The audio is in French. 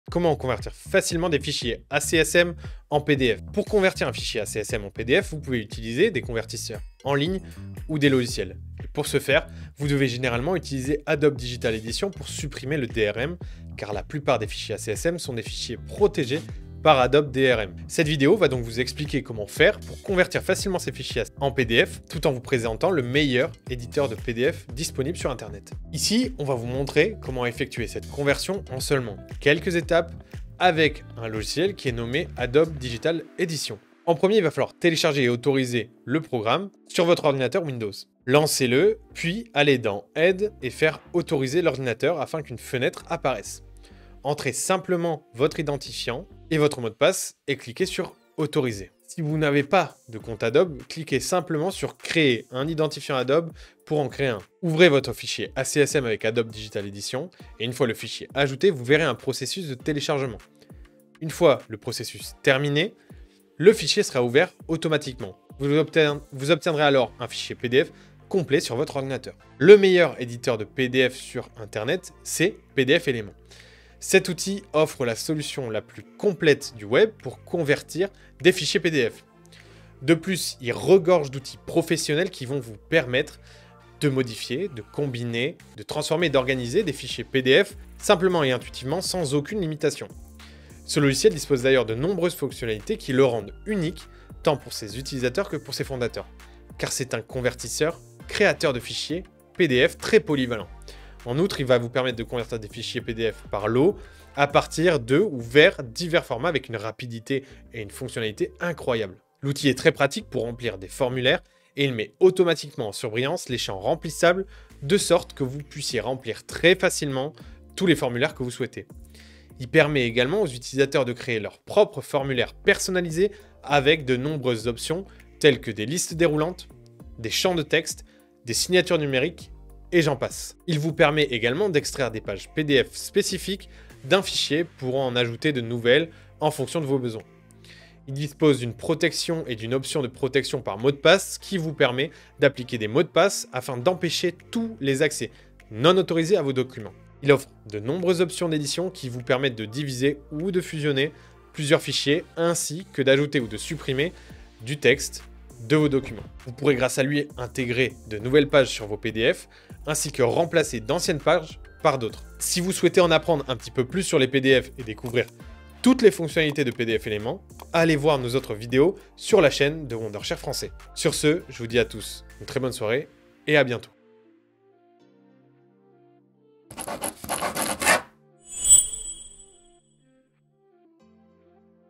Comment convertir facilement des fichiers ACSM en PDF? Pour convertir un fichier ACSM en PDF, vous pouvez utiliser des convertisseurs en ligne ou des logiciels. Et pour ce faire, vous devez généralement utiliser Adobe Digital Edition pour supprimer le DRM, car la plupart des fichiers ACSM sont des fichiers protégés par Adobe DRM. Cette vidéo va donc vous expliquer comment faire pour convertir facilement ces fichiers en PDF tout en vous présentant le meilleur éditeur de PDF disponible sur Internet. Ici, on va vous montrer comment effectuer cette conversion en seulement quelques étapes avec un logiciel qui est nommé Adobe Digital Edition. En premier, il va falloir télécharger et autoriser le programme sur votre ordinateur Windows. Lancez-le, puis allez dans Aide et faire autoriser l'ordinateur afin qu'une fenêtre apparaisse. Entrez simplement votre identifiant et votre mot de passe et cliquez sur Autoriser. Si vous n'avez pas de compte Adobe, cliquez simplement sur Créer un identifiant Adobe pour en créer un. Ouvrez votre fichier ACSM avec Adobe Digital Edition et une fois le fichier ajouté, vous verrez un processus de téléchargement. Une fois le processus terminé, le fichier sera ouvert automatiquement. Vous obtiendrez alors un fichier PDF complet sur votre ordinateur. Le meilleur éditeur de PDF sur Internet, c'est PDF Element. Cet outil offre la solution la plus complète du web pour convertir des fichiers PDF. De plus, il regorge d'outils professionnels qui vont vous permettre de modifier, de combiner, de transformer et d'organiser des fichiers PDF simplement et intuitivement sans aucune limitation. Ce logiciel dispose d'ailleurs de nombreuses fonctionnalités qui le rendent unique tant pour ses utilisateurs que pour ses fondateurs, car c'est un convertisseur créateur de fichiers PDF très polyvalent. En outre, il va vous permettre de convertir des fichiers PDF par lot à partir de ou vers divers formats avec une rapidité et une fonctionnalité incroyables. L'outil est très pratique pour remplir des formulaires et il met automatiquement en surbrillance les champs remplissables de sorte que vous puissiez remplir très facilement tous les formulaires que vous souhaitez. Il permet également aux utilisateurs de créer leurs propres formulaires personnalisés avec de nombreuses options telles que des listes déroulantes, des champs de texte, des signatures numériques, et j'en passe. Il vous permet également d'extraire des pages PDF spécifiques d'un fichier pour en ajouter de nouvelles en fonction de vos besoins. Il dispose d'une protection et d'une option de protection par mot de passe qui vous permet d'appliquer des mots de passe afin d'empêcher tous les accès non autorisés à vos documents. Il offre de nombreuses options d'édition qui vous permettent de diviser ou de fusionner plusieurs fichiers ainsi que d'ajouter ou de supprimer du texte de vos documents. Vous pourrez grâce à lui intégrer de nouvelles pages sur vos PDF ainsi que remplacer d'anciennes pages par d'autres. Si vous souhaitez en apprendre un petit peu plus sur les PDF et découvrir toutes les fonctionnalités de PDF Element, allez voir nos autres vidéos sur la chaîne de Wondershare français. Sur ce, je vous dis à tous une très bonne soirée et à bientôt.